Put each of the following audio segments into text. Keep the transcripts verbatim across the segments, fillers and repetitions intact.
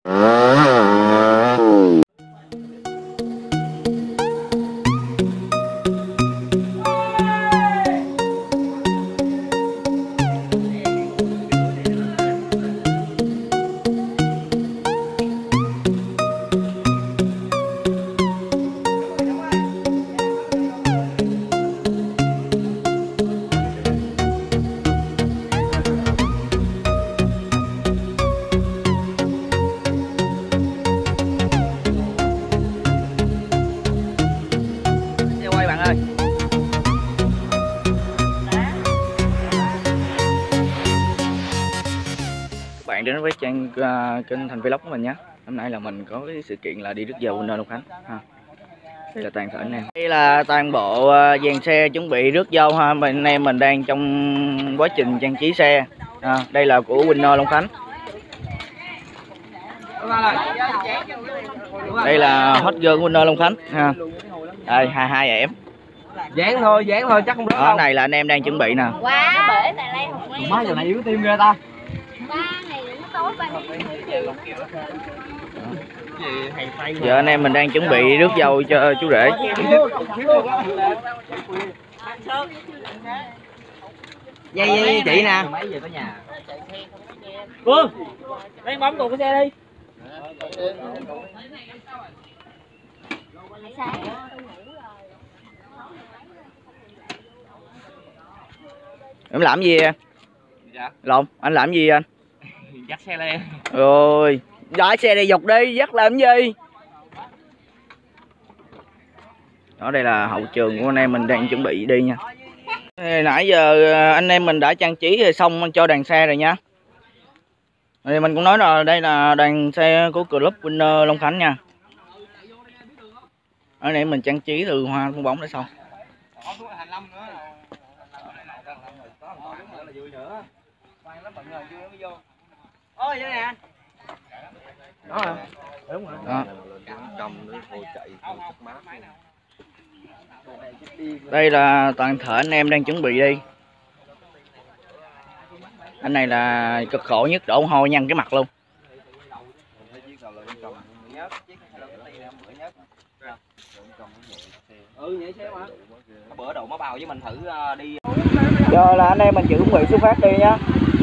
Bạn đến với trang uh, kênh Thành Vlog của mình nhé. Hôm nay là mình có cái sự kiện là đi rước dâu Winner Long Khánh ha. Đây là toàn thể anh em. Đây là toàn bộ uh, dàn xe chuẩn bị rước dâu ha. Anh em mình đang trong quá trình trang trí xe. À, đây là của Winner Long Khánh. Đây là hot girl Winner Long Khánh ha. Đây hai hai em. Dán thôi, dán thôi chắc không rớt. Đó này là anh em đang chuẩn bị nè. Quá bể tại đây học quen. Má giờ này yếu tim ghê ta. Ba này nó tối ba gì. Giờ anh em mình đang chuẩn bị rước dâu cho chú rể. Dây dây chị nè. Phương, đang bấm cùng cái xe đi. Em làm gì vậy? Dạ. Lộn, anh làm gì anh? Dắt xe lên. Rồi, lái xe đi, dục đi, dắt làm gì? Đó, đây là hậu trường của anh em mình đang chuẩn bị đi nha. Nãy giờ anh em mình đã trang trí xong cho đoàn xe rồi nha. Thì mình cũng nói rồi, đây là đoàn xe của club Winner Long Khánh nha. Ở đây mình trang trí từ hoa phong bóng để xong. Ôi vậy nè. Đó hả? Đúng rồi. Đó. Đây là toàn thể anh em đang chuẩn bị đi. Anh này là cực khổ nhất, đổ hôi nhăn cái mặt luôn. Ừ vậy xe mà. Bữa đậu má bào với mình thử đi. Giờ là anh em mình chuẩn bị xuất phát đi nhá.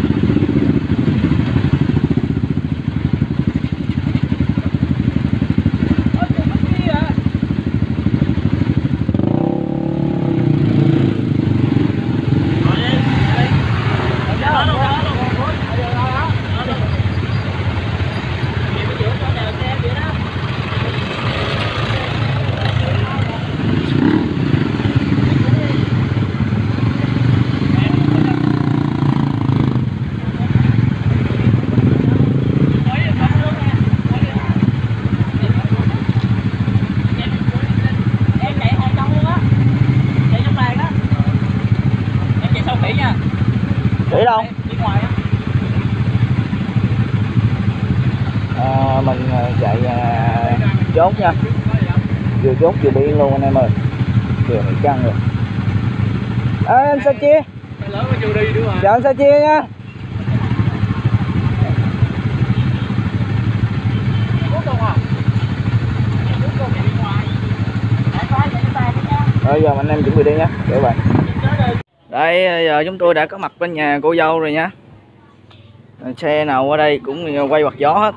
Đi đâu? Đi ngoài á. À, mình chạy à, chốt nha. Vừa chốt vừa biên luôn anh em ơi. Vừa này căng rồi. À, anh sao chia? Chào anh sao chia nha. Rồi giờ anh em chuẩn bị đi nhé các bạn. Đây giờ chúng tôi đã có mặt bên nhà cô dâu rồi nha. Xe nào ở đây cũng quay quạt gió hết.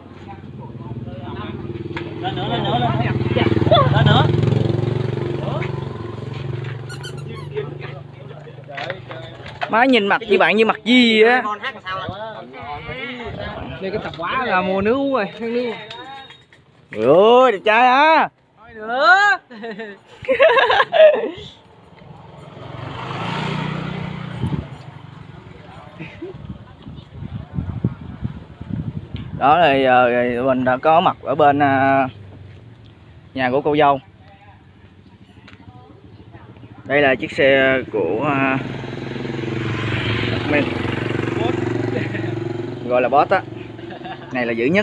Lên nữa, lên nữa, lên nữa. Lên nữa. Má nhìn mặt như bạn như mặt gì á. Đây cái tập quá là mua nước uống rồi, nước. Trời ơi, đẹp trai á. Thôi nữa. Đó thì giờ mình đã có mặt ở bên nhà của cô dâu. Đây là chiếc xe của mình gọi là boss á, này là dữ nhất.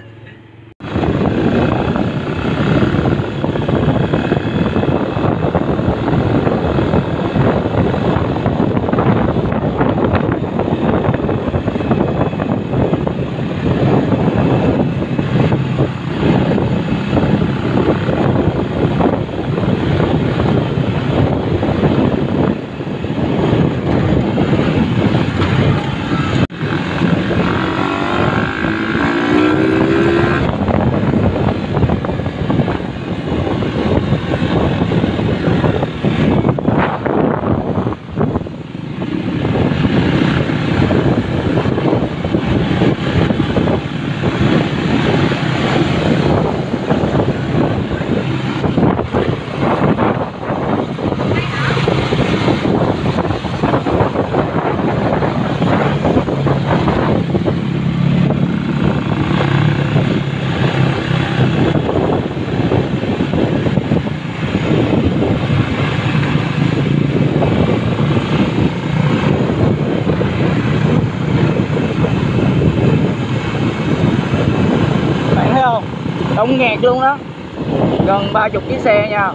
đông nghẹt luôn đó, gần ba chục chiếc xe nha.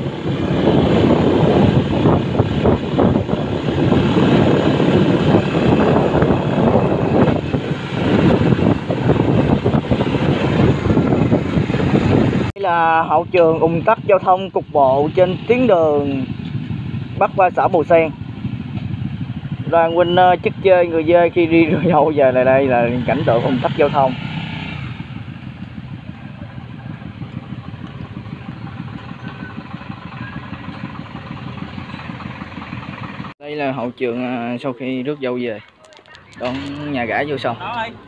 Đây là hậu trường ùn tắc giao thông cục bộ trên tuyến đường bắc qua xã Bù Sen. Đoàn huynh chức chơi người dơi khi đi rượu dâu về lại đây là cảnh tượng ùn tắc giao thông. Đây là hậu trường sau khi rước dâu về, đón nhà gái vô sông. Đó ơi.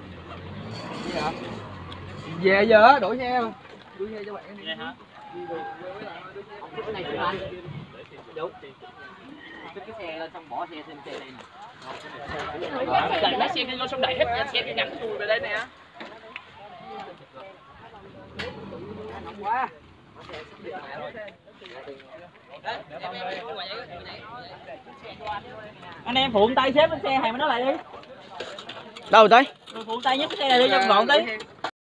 Về giờ đổi xe mà. Đổi xe cho bạn. Vậy hả? Cái này của anh. Đúng. Cái xe lên xong bỏ xe thêm xe đây nè. Đẩy lái xe đi vô xong đẩy hết xe đi gắn chui về đây nè. Quá. Anh em phụ tay xếp cái xe hàng nó lại đi. Đâu tới? Phụ tay nhấc cái xe này đi cho gọn tí.